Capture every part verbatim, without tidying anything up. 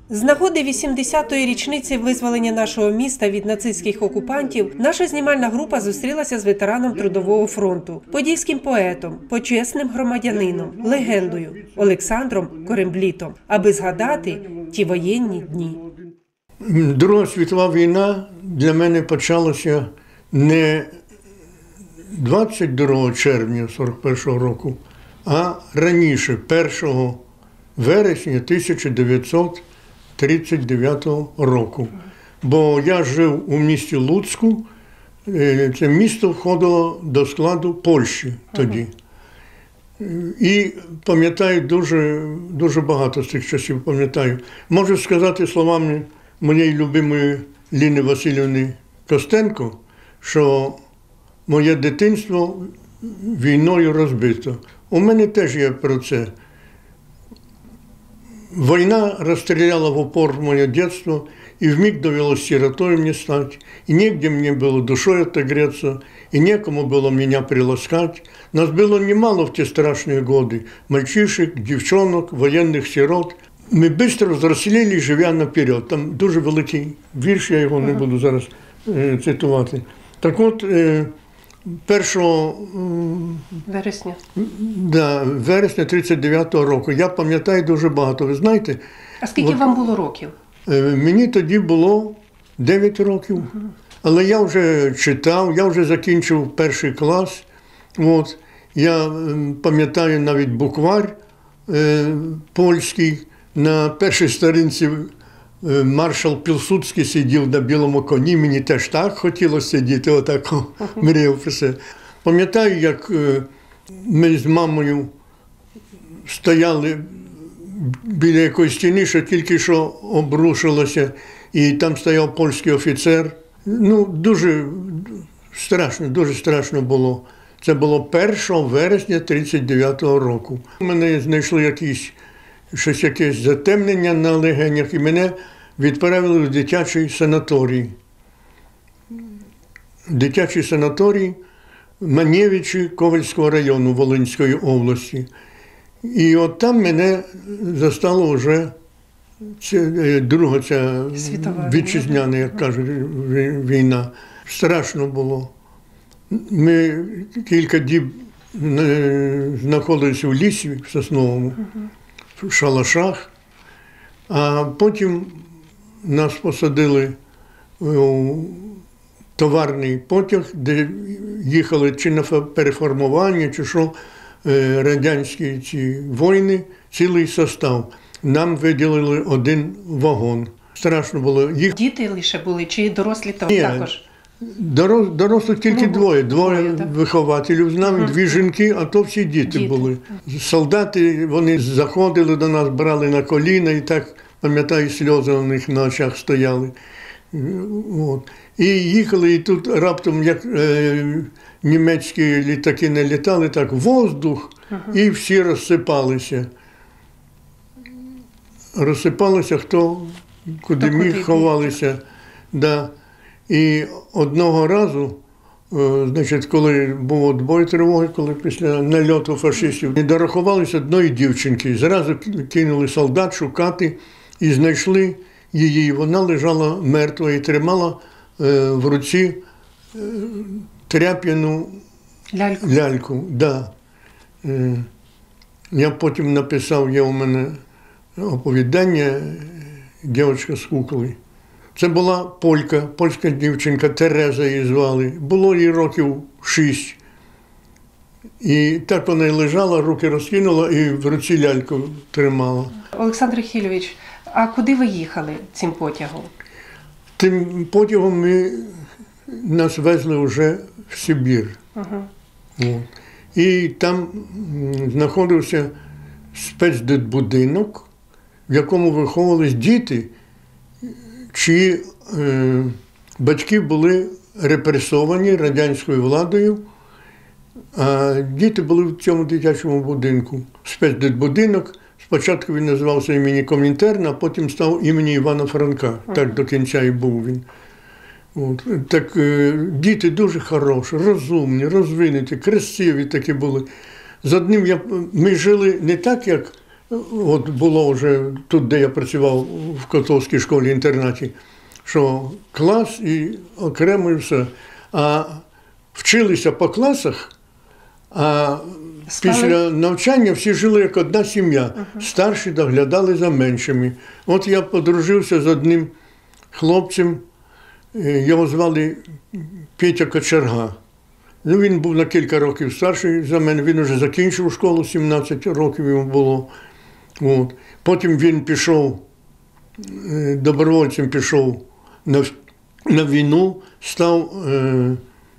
З нагоди вісімдесятої річниці визволення нашого міста від нацистських окупантів наша знімальна група зустрілася з ветераном Трудового фронту, подільським поетом, почесним громадянином, легендою Олександром Коремблітом, аби згадати ті воєнні дні. Друга світова війна для мене почалася не двадцять другого червня сорок першого року, а раніше, першого вересня тисяча дев'ятсот тридцять дев'ятого року. Бо я жив у місті Луцьку, це місто входило до складу Польщі тоді. І пам'ятаю дуже, дуже багато з цих часів, пам'ятаю. Можу сказати словами моєї любимої Ліни Васильівни Костенко, що моє дитинство війною розбито. У мене теж є про це. Война расстреляла в упор мое детство, и вмиг довелось сиротой мне стать, и негде мне было душой отогреться, и некому было меня приласкать. Нас было немало в те страшные годы, мальчишек, девчонок, военных сирот. Ми быстро взрослели, живя наперед. Там дуже великий вірш, я його не буду зараз е, цитувати. Так от, е, першого Вересня. Да, вересня тридцять дев'ятого року. Я пам'ятаю дуже багато. Ви знаєте? А скільки от, вам було років? Мені тоді було дев'ять років. Uh-huh. Але я вже читав, я вже закінчив перший клас. От. Я пам'ятаю навіть буквар е, польський. На першій сторінці е, маршал Пілсудський сидів на білому коні. Мені теж так хотілося сидіти, отак uh-huh. мріяв про це. Пам'ятаю, як е, ми з мамою стояли біля якоїсь стіни, що тільки що обрушилося, і там стояв польський офіцер. Ну, дуже страшно, дуже страшно було. Це було першого вересня тридцять дев'ятого року. Мене знайшли якісь, щось якесь затемнення на легенях, і мене відправили в дитячий санаторій. Дитячий санаторій Манєвичі Ковальського району Волинської області. І от там мене застала вже ця, друга ця вітчизняна, як кажуть, війна. Страшно було. Ми кілька діб знаходилися в лісі, в Сосновому, в шалашах, а потім нас посадили у товарний потяг, де їхали чи на переформування, чи що, радянські ці воїни, цілий состав. Нам виділили один вагон. Страшно було. Їх... Діти лише були, чи дорослі там Ні, також? Дорос, дорослих тільки ну, двоє. Двоє, двоє вихователів з нами, uh-huh. дві жінки, а то всі діти, діти були. Солдати, вони заходили до нас, брали на коліна і так, пам'ятаю, сльози у них на очах стояли. От. І їхали, і тут раптом, як е, німецькі літаки не літали, так воздух, uh-huh. і всі розсипалися. Розсипалися, хто куди хто міг, куди ховалися. Да. І одного разу, е, значить, коли був отбой тривоги, коли після нальоту фашистів, не дорахувалися одної дівчинки. Зразу кинули солдат шукати і знайшли її. Вона лежала мертва і тримала е, в руці е, тряп'яну ляльку. ляльку. Да. Е, я потім написав, є у мене оповідання «Дівчинка з кукли». Це була полька, польська дівчинка, Тереза її звали. Було їй років шість. І так вона й лежала, руки розкинула і в руці ляльку тримала. Олександр Хільович, а куди ви їхали цим потягом? Тим потягом ми, нас везли вже в Сибір. Uh-huh. І там знаходився спецдитбудинок, в якому виховувались діти, чиї е, батьки були репресовані радянською владою, а діти були в цьому дитячому будинку. Спецдитбудинок, спочатку він називався імені Комінтерна, а потім став імені Івана Франка. Так до кінця і був він. От. Так, е, діти дуже хороші, розумні, розвинуті, красиві такі були. З одним я, ми жили не так, як от було вже тут, де я працював в Котовській школі-інтернаті, що клас і окремо і все. А вчилися по класах, а Спали? після навчання всі жили як одна сім'я. Старші доглядали за меншими. От я подружився з одним хлопцем, е, його звали Петя Кочерга. Ну, він був на кілька років старший за мене, він вже закінчив школу, сімнадцять років йому було. От. Потім він пішов, е, добровольцем пішов на, на війну, став е,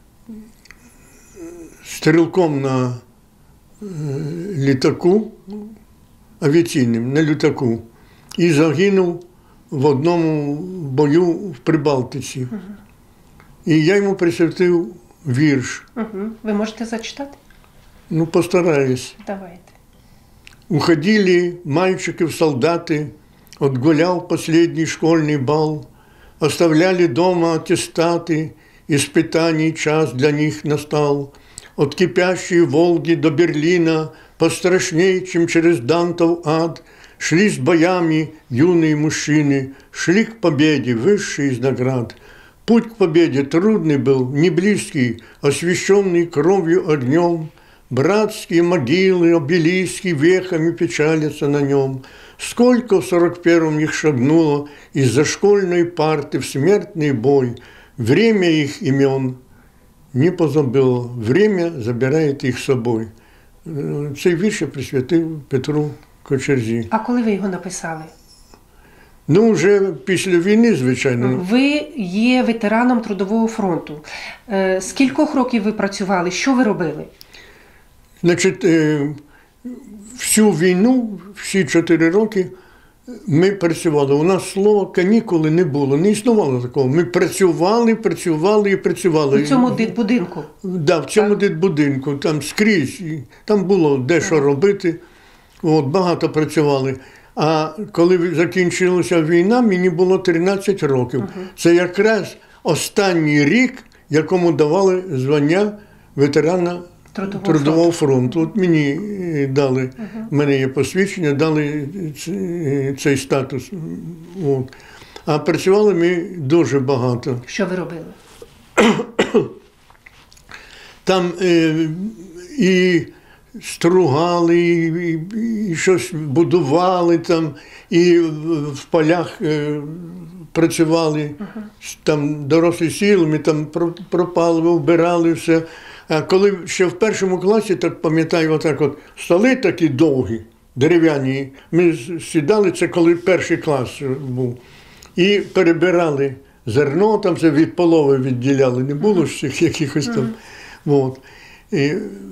стрілком на е, літаку, авіаційним, на літаку, і загинув в одному бою в Прибалтиці. І я йому присвятив вірш. Угу. Ви можете зачитати? Ну, постараюсь. Давайте. Уходили мальчики в солдаты, отгулял последний школьный бал, оставляли дома аттестаты, испытаний час для них настал. От кипящей Волги до Берлина, пострашней, чем через Дантов ад, шли с боями юные мужчины, шли к победе, высший из наград. Путь к победе трудный был, не близкий, освещенный кровью огнем. Братские могилы, обелиски вехами печалятся на нем. Сколько в сорок первом их шагнуло из-за школьной парты в смертный бой. Время их имен не позабыло, время забирает их с собой. Цей вірш я присвятив Петру Кочерзі. А коли ви його написали? Ну, вже після війни, звичайно. Ви є ветераном Трудового фронту. Е, З кількох років ви працювали? Що ви робили? Значить, е, всю війну, всі чотири роки ми працювали. У нас слова канікули не було, не існувало такого. Ми працювали, працювали і працювали. У цьому дитбудинку? Так, да, в цьому дитбудинку, там скрізь. І там було де що робити. От, багато працювали. А коли закінчилася війна, мені було тринадцять років. Uh-huh. Це якраз останній рік, якому давали звання ветерана Трудового, Трудового фронту. От мені дали, uh-huh. в мене є посвідчення, дали цей статус. От. А працювали ми дуже багато. Що ви робили? Там е, і стругали, і, і, і щось будували там, і в полях е, працювали, uh-huh. там дорослі сіли, ми там пропали, вбирали все. А коли ще в першому класі, так пам'ятаю, отак от, столи такі довгі, дерев'яні, ми сідали, це коли перший клас був, і перебирали зерно, там це від полови відділяли, не було ж цих якихось там. Uh-huh. От. І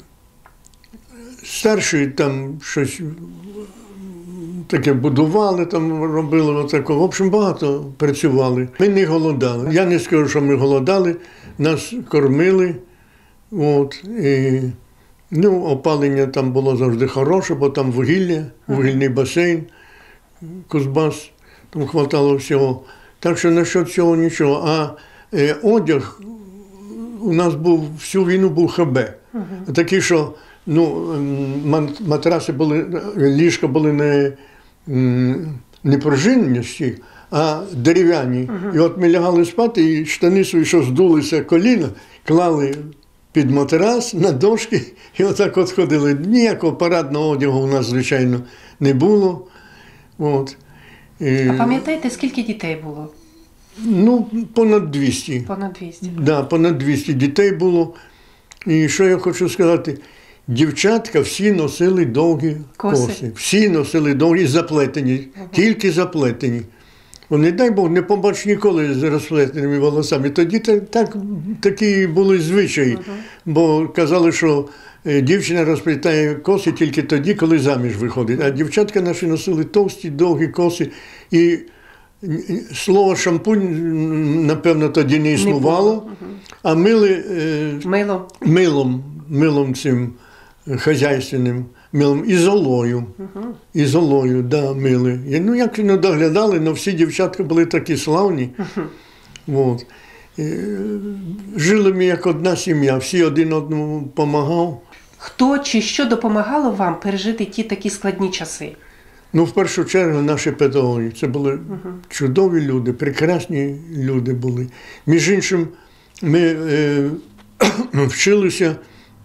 старші там щось таке будували, там робили, отако. В общем, багато працювали. Ми не голодали. Я не скажу, що ми голодали, нас кормили. От, і, ну, опалення там було завжди хороше, бо там вугілля, вугільний басейн, Кузбас, там хватало всього. Так що насчет цього нічого. А е, одяг у нас був, всю війну був ХБ. Uh-huh. Такий, що ну, матраси були, ліжка були не, не пружинності, а дерев'яні. Uh-huh. І от ми лягали спати, і штани свої, що здулися коліна, клали під матрас, на дошки, і отак от ходили. Ніякого парадного одягу у нас, звичайно, не було. От. І, а пам'ятаєте, скільки дітей було? Ну, понад двісті. Понад двісті. Так, да, понад двісті дітей було. І що я хочу сказати, дівчатка всі носили довгі коси. коси. Всі носили довгі, заплетені, uh-huh. тільки заплетені. О, не дай Бог, не побач ніколи з розплетеними волосами. Тоді так, так, такі були звичаї, uh-huh. бо казали, що дівчина розплітає коси тільки тоді, коли заміж виходить. А дівчатка наші носили товсті, довгі коси. І слово шампунь, напевно, тоді не існувало, не uh-huh. а мили е, милом. милом, милом цим хазяйственним, милом і золою. Uh-huh. І золою, да, мили. І, ну, як не доглядали, але всі дівчатка були такі славні. Uh-huh. От. І, жили ми як одна сім'я, всі один одному допомагав. Хто чи що допомагало вам пережити ті такі складні часи? Ну, в першу чергу, наші педагоги. Це були чудові люди, прекрасні люди були. Між іншим, ми е, вчилися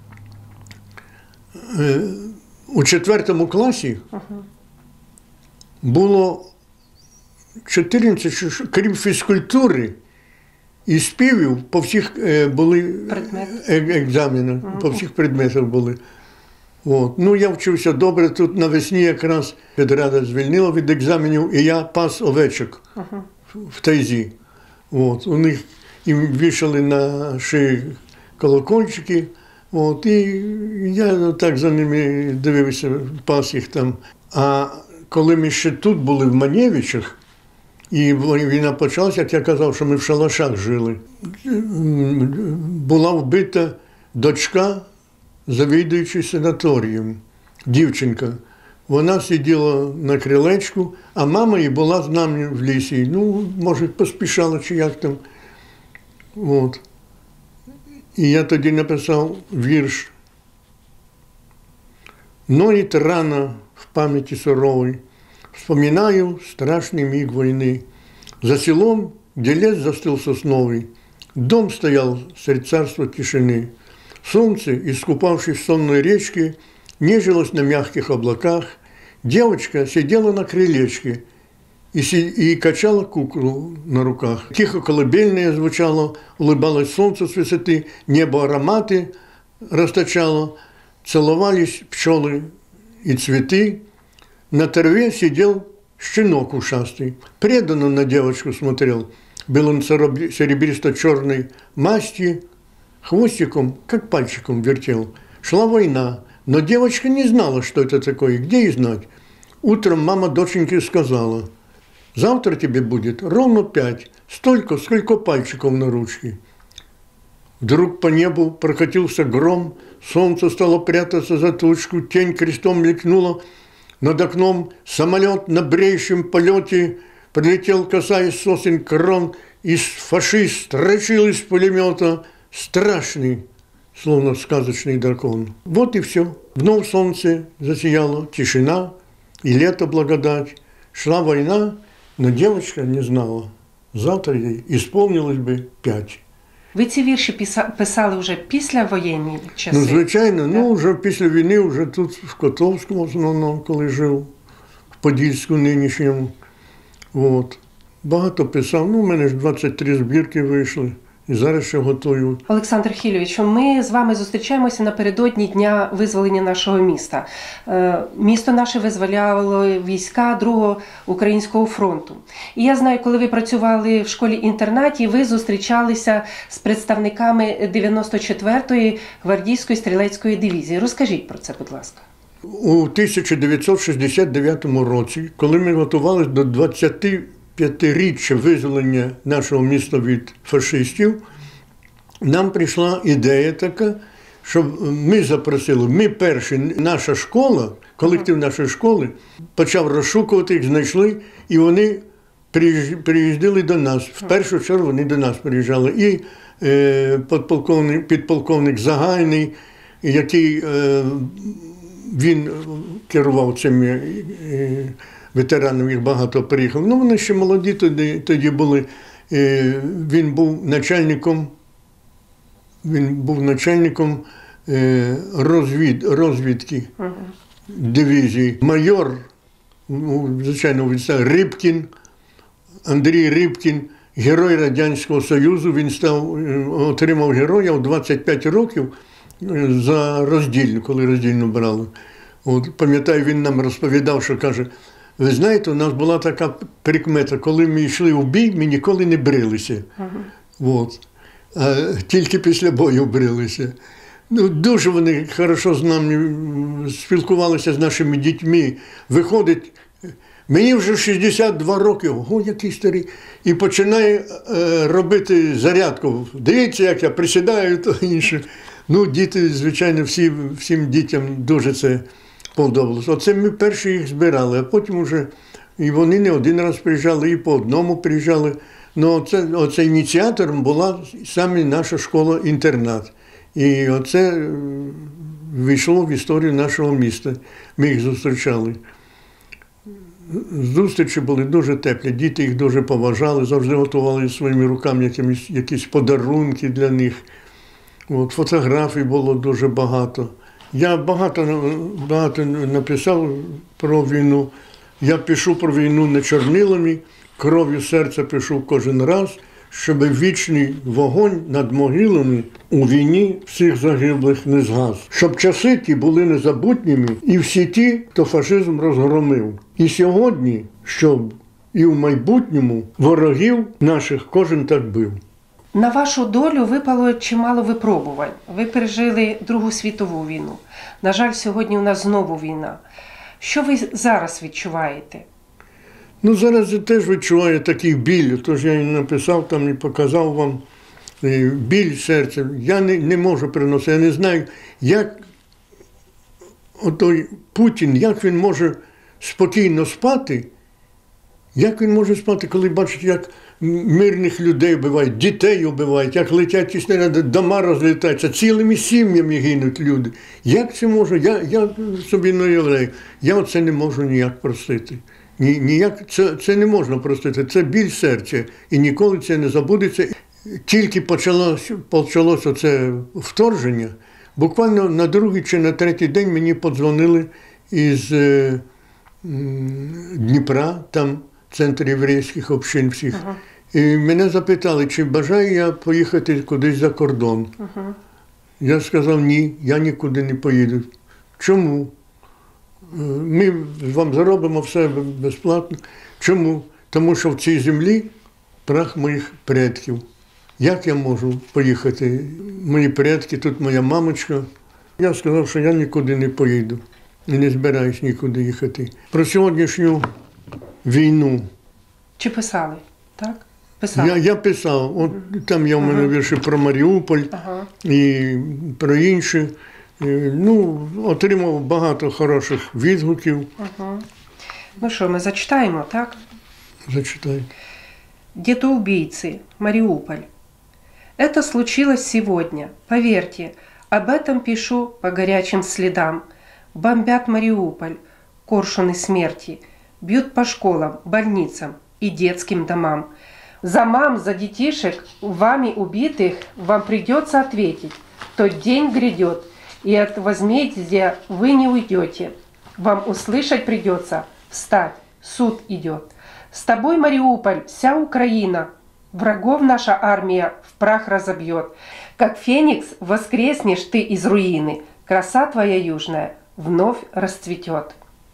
е, у четвертому класі. Було чотирнадцять, крім фізкультури і співів, по всіх е, були е, екзамени, uh-huh. по всіх предметах були. От. Ну, я вчився добре, тут навесні якраз педрада звільнила від екзаменів, і я пас овечок uh-huh. в тайзі. От. У них їм вішали на шиї колокольчики, от. І я так за ними дивився, пас їх там. А коли ми ще тут були в Маневичах, і війна почалася, як я казав, що ми в шалашах жили, була вбита дочка завідуючий санаторієм, дівчинка. Вона сиділа на крилечку, а мама її була з нами в лісі. Ну, може, поспішала чи як там. От. І я тоді написав вірш. Ноет рано в памяти суровой, вспоминаю страшный миг войны. За селом, где лес застыл сосновый, дом стоял средь царства тишины. Солнце, искупавшись в сонной речке, нежилось на мягких облаках. Девочка сидела на крылечке и, и качала куклу на руках. Тихо колыбельное звучало, улыбалось солнце с высоты, небо ароматы расточало, целовались пчелы и цветы. На траве сидел щенок ушастый, преданно на девочку смотрел. Был он серебристо-черной масти, хвостиком, как пальчиком вертел. Шла война, но девочка не знала, что это такое, где ей знать. Утром мама доченьке сказала: завтра тебе будет ровно пять, столько, сколько пальчиков на ручке. Вдруг по небу прокатился гром, солнце стало прятаться за тучку, тень крестом мелькнула. Над окном самолет на бреющем полете прилетел, касаясь сосен крон, и фашист строчил из пулемета страшный, словно сказочный дракон. Вот и все. Вновь солнце засияло, тишина и лето благодать. Шла война, но девочка не знала. Завтра ей исполнилось бы пять. Ви ці вірші писали вже після воєнні часи? Ну, звичайно, так? Ну, вже після війни, вже тут в Котовському, в основному, коли жив, в Подільську нинішньому. От. Багато писав, ну, у мене ж двадцять три збірки вийшли, і зараз ще готую. Олександр Хільович, ми з вами зустрічаємося напередодні Дня визволення нашого міста. Місто наше визволяло війська Другого Українського фронту. І я знаю, коли ви працювали в школі-інтернаті, ви зустрічалися з представниками дев'яносто четвертої гвардійської стрілецької дивізії. Розкажіть про це, будь ласка. У тисяча дев'ятсот шістдесят дев'ятому році, коли ми готувалися до двадцятип'ятиріччя визволення нашого міста від фашистів, нам прийшла ідея така, щоб ми запросили, ми перші, наша школа, колектив нашої школи, почав розшукувати їх, знайшли, і вони приїздили до нас. В першу чергу вони до нас приїжджали. І е, підполковник, підполковник Загайний, який е, він керував цими е, ветеранами, їх багато приїхав. Ну, вони ще молоді тоді, тоді були. Е, він був начальником, він був начальником е, розвід, розвідки uh-huh. дивізії. Майор, ну, звичайно, Рибкін, Андрій Рибкін, герой Радянського Союзу, він став, отримав героя в двадцять п'ять років за роздільну, коли роздільну брали. От, пам'ятаю, він нам розповідав, що каже: ви знаєте, у нас була така прикмета, коли ми йшли в бій, ми ніколи не брилися. Uh-huh. От. А тільки після бою брилися. Ну, дуже вони хорошо з нами спілкувалися з нашими дітьми. Виходить, мені вже шістдесят два роки, ого, який старий, і починає е, робити зарядку. Дивіться, як я присідаю, то інше. Ну, діти, звичайно, всі, всім дітям дуже це подобалося. Оце ми перші їх збирали, а потім вже і вони не один раз приїжджали, і по одному приїжджали. Ну, оце, оце ініціатором була саме наша школа-інтернат. І оце війшло в історію нашого міста. Ми їх зустрічали. зустрічі були дуже теплі. Діти їх дуже поважали, завжди готували своїми руками якісь, якісь подарунки для них. От, фотографій було дуже багато. Я багато, багато написав про війну. Я пишу про війну не чорнилами, кров'ю серця пишу кожен раз, щоб вічний вогонь над могилами у війні всіх загиблих не згас. Щоб часи ті були незабутніми і всі ті, хто фашизм розгромив. І сьогодні, щоб і в майбутньому ворогів наших кожен так бив. На вашу долю випало чимало випробувань. Ви пережили Другу світову війну. На жаль, сьогодні у нас знову війна. Що ви зараз відчуваєте? Ну, зараз я теж відчуваю такий біль, тож я і написав там і показав вам біль серця. Я не, не можу переносити, я не знаю, як отой Путін, як він може спокійно спати, як він може спати, коли бачить, як мирних людей вбивають, дітей вбивають, як летять ті снаряди, дома розлітаються, цілими сім'ями гинуть люди. Як це може? Я, я собі не уявляю. Я це не можу ніяк простити. Ні, ніяк, це, це не можна простити, це біль серця. І ніколи це не забудеться. Тільки почалося, почалося це вторження, буквально на другий чи на третій день мені подзвонили із е, Дніпра, там центр єврейських общин всіх. Ага. І мене запитали, чи бажаю я поїхати кудись за кордон. Ага. Я сказав, ні, я нікуди не поїду. Чому? Ми вам заробимо все безплатно. Чому? Тому що в цій землі прах моїх предків. Як я можу поїхати? Мої предки, тут моя мамочка. Я сказав, що я нікуди не поїду. І не збираюсь нікуди їхати. Про сьогоднішню війну. Чи писали? Так? Писали? Я, я писав. От uh-huh. Там є в мене uh-huh. вірші про Маріуполь uh-huh. і про інші. Ну, отримав багато хороших відгуків. Uh-huh. Ну що, ми зачитаємо, так? Зачитай. Детоубийцы, Мариуполь. Это случилось сегодня. Поверьте, об этом пишу по горячим следам. Бомбят Мариуполь, коршуны смерти. Бьют по школам, больницам и детским домам. За мам, за детишек, вами убитых, вам придется ответить. Тот день грядет, и от возмездия вы не уйдете. Вам услышать придется, встать, суд идет. С тобой, Мариуполь, вся Украина, врагов наша армия в прах разобьет. Как феникс воскреснешь ты из руины, краса твоя южная вновь расцветет.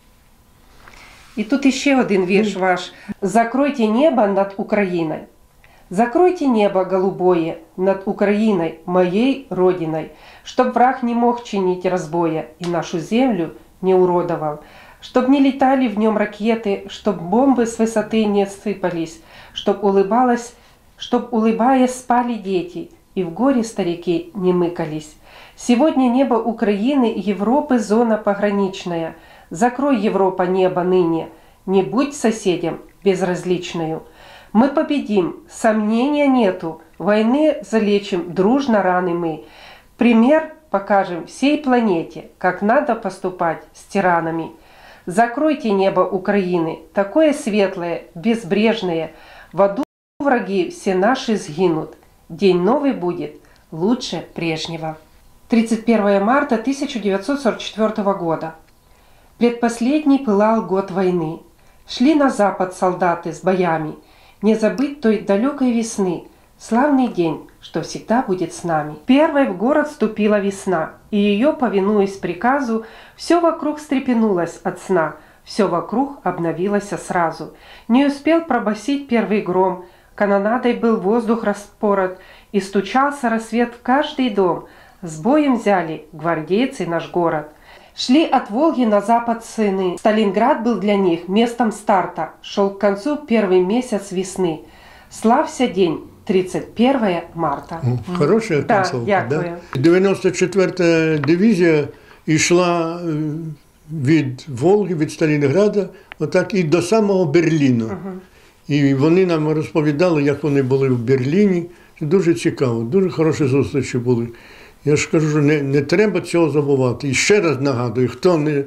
И тут еще один вірш ваш. Закройте небо над Украиной. Закройте небо голубое над Украиной, моей родиной, чтоб враг не мог чинить разбоя и нашу землю не уродовал, чтоб не летали в нем ракеты, чтоб бомбы с высоты не сыпались, чтоб улыбалась, чтоб улыбаясь спали дети и в горе старики не мыкались. Сегодня небо Украины и Европы зона пограничная. Закрой, Европа, небо ныне, не будь соседям безразличною. Мы победим, сомнения нету, войны залечим, дружно раны мы. Пример покажем всей планете, как надо поступать с тиранами. Закройте небо Украины, такое светлое, безбрежное, в аду враги все наши сгинут. День новый будет лучше прежнего. тридцать первое марта тысяча девятьсот сорок четвёртого года. Предпоследний пылал год войны. Шли на запад солдаты с боями. Не забыть той далекой весны. Славный день, что всегда будет с нами. Первой в город вступила весна, и ее, повинуясь приказу, все вокруг встрепенулось от сна, все вокруг обновилось сразу. Не успел пробасить первый гром, канонадой был воздух распорот, и стучался рассвет в каждый дом. С боем взяли гвардейцы наш город. Шли от Волги на запад сыны. Сталинград был для них местом старта. Шел к концу первый месяц весны. Слався день, тридцять первое марта. Хороша да, концовка, да? дев'яносто четверта дивізія йшла від Волги, від Сталінграда, отак і до самого Берліну. Угу. І вони нам розповідали, як вони були в Берліні. Дуже цікаво, дуже хороші зустрічі були. Я ж кажу, не, не треба цього забувати. І ще раз нагадую, хто не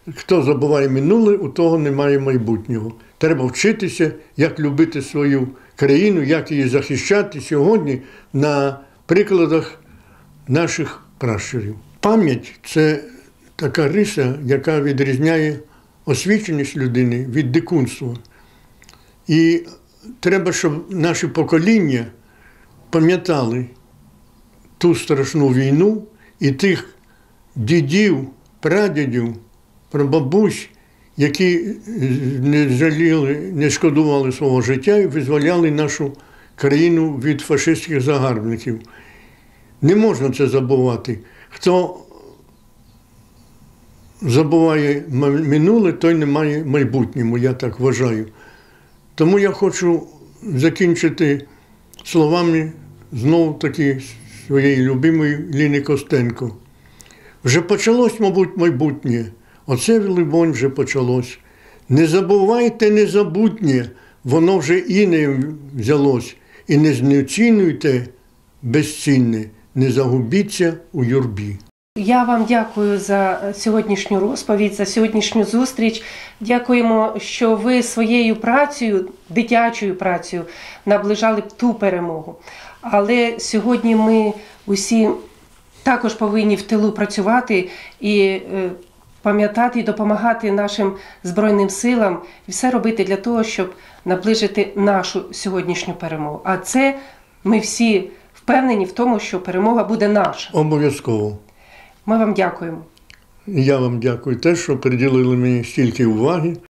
хто забуває минуле, у того немає майбутнього. Треба вчитися, як любити свою країну, як її захищати сьогодні на прикладах наших пращурів. Пам'ять – це така риса, яка відрізняє освіченість людини від дикунства. І треба, щоб наші покоління пам'ятали ту страшну війну і тих дідів, прадідів, прабабусь, які не жаліли, не шкодували свого життя і визволяли нашу країну від фашистських загарбників. Не можна це забувати. Хто забуває минуле, той не має майбутнього, я так вважаю. Тому я хочу закінчити словами знову-таки своєї любимої Ліни Костенко. Вже почалось, мабуть, майбутнє. Оце, либонь, вже почалось. Не забувайте незабутнє, воно вже інеєм взялось. І не знецінуйте безцінне, не загубіться у юрбі. Я вам дякую за сьогоднішню розповідь, за сьогоднішню зустріч. Дякуємо, що ви своєю працею, дитячою працею, наближали ту перемогу. Але сьогодні ми усі також повинні в тилу працювати і е, пам'ятати і допомагати нашим Збройним силам і все робити для того, щоб наближити нашу сьогоднішню перемогу. А це ми всі впевнені в тому, що перемога буде наша. Обов'язково. Ми вам дякуємо. Я вам дякую теж, що приділили мені стільки уваги.